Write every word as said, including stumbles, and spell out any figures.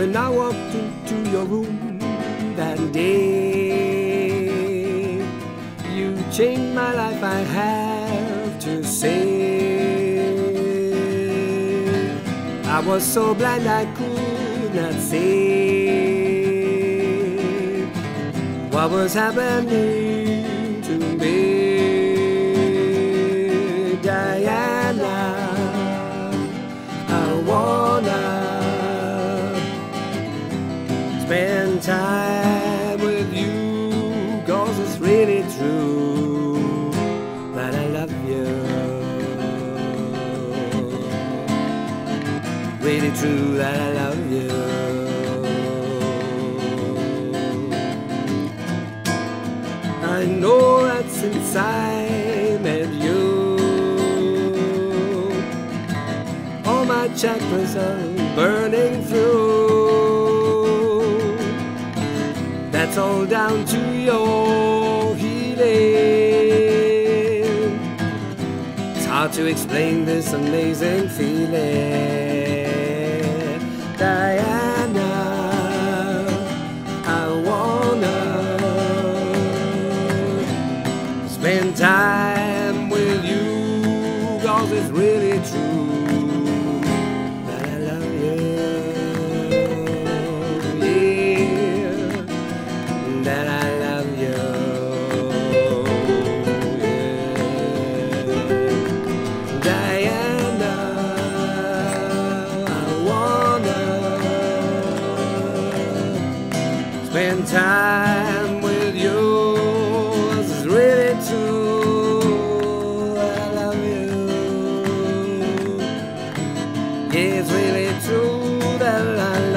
when I walked into your room that day. You changed my life, I have to say. I was so blind I could not see what was happening to me. Diana, I wanna spend time with you, 'cause it's really true that I love you. Really true that I love you. I know that since I met you, all my chakras are burning through. That's all down to your healing. It's hard to explain this amazing feeling. Diana, I wanna spend time with you, 'cause it's really true that I love you. Yeah, that I love you. Yeah. Diana, I wanna spend time with you, 'cause it's really true that I love you. It's really true that I